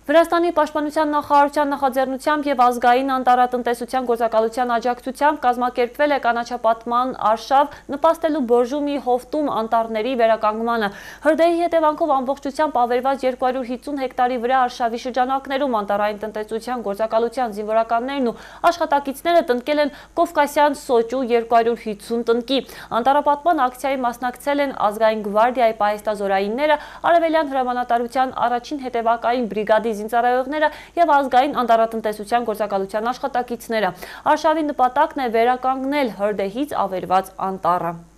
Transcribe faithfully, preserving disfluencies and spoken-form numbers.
Վրաստանի պաշտպանության նախարարության նախաձեռնությամբ եւ ազգային անտառատնտեսության գործակալության աջակցությամբ կազմակերպվել է կանաչապատման արշավ նպաստելու Բորժումի հովտում անտառների վերականգմանը։ Հրդեհի հետևանքով ամբողջությամբ ավերված երկու հարյուր հիսուն հեկտարի վրա արշավի շրջանակներում անտառային տնտեսության գործակալության զինվորականներն ու աշխատակիցները տնկել են Կովկասյան սոճու երկու հարյուր հիսուն տնկի։ Անտառապատման ակցիայի մասնակցել են ազգային գվարդիայի պահեստազորայինները, Արևելյան հրամանատարության առաջին հետևակային բրիգադի զինծառայողները եւ ազգային անտառատնտեսության գործակալության աշխատակիցները։ Արշավի նպատակն է վերականգնել հրդեհից ավերված անտառը։